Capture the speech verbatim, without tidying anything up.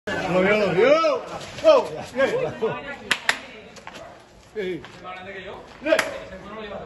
Lo vio, lo vio. ¡Oh! ¡Bien! Sí. ¿Es más grande que yo? ¡Bien! Ese no lo lleva.